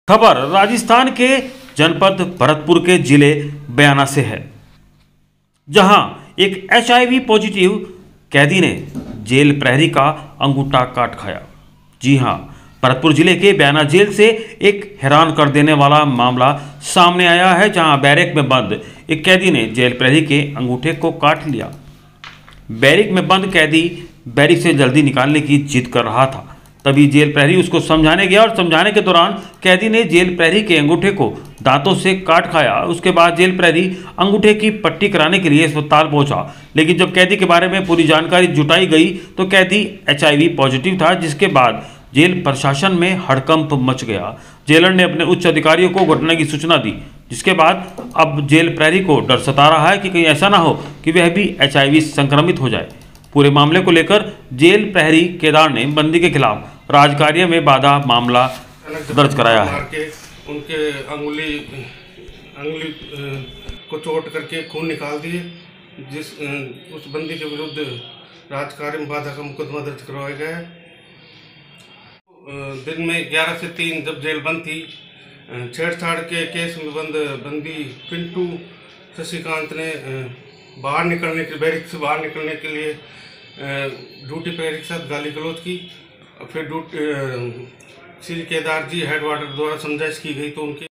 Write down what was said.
खबर राजस्थान के जनपद भरतपुर के जिले बयाना से है, जहां एक HIV पॉजिटिव कैदी ने जेल प्रहरी का अंगूठा काट खाया। जी हां, भरतपुर जिले के बयाना जेल से एक हैरान कर देने वाला मामला सामने आया है, जहां बैरक में बंद एक कैदी ने जेल प्रहरी के अंगूठे को काट लिया। बैरक में बंद कैदी बैरक से जल्दी निकालने की जिद कर रहा था, तभी जेल प्रहरी उसको समझाने गया और समझाने के दौरान कैदी ने जेल प्रहरी के अंगूठे को दांतों से काट खाया। उसके बाद जेल प्रहरी अंगूठे की पट्टी कराने के लिए अस्पताल पहुंचा, लेकिन जब कैदी के बारे में पूरी जानकारी जुटाई गई तो कैदी HIV पॉजिटिव था, जिसके बाद जेल प्रशासन में हड़कंप मच गया। जेलर ने अपने उच्च अधिकारियों को घटना की सूचना दी, जिसके बाद अब जेल प्रहरी को डर सता रहा है कि कहीं ऐसा ना हो कि वह भी HIV संक्रमित हो जाए। पूरे मामले को लेकर जेल प्रहरी केदार ने बंदी के खिलाफ राजकार्य में बाधा मामला दर्ज कराया है। उनके अंगुली को चोट करके खून निकाल दिए, उस बंदी के विरुद्ध राजकार्य में बाधा का मुकदमा दर्ज करवाया गया है। दिन में 11 से 3 जब जेल बंद थी, छेड़छाड़ के केस में बंदी पिंटू शशिकांत ने बैरक से बाहर निकलने के लिए ड्यूटी प्रहरी के साथ गाली गलौज की। फिर श्री केदार जी हेड वार्डर द्वारा समझाइश की गई तो उनके